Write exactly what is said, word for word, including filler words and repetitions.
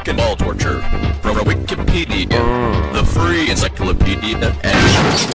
cock and ball torture from Wikipedia, the free encyclopedia.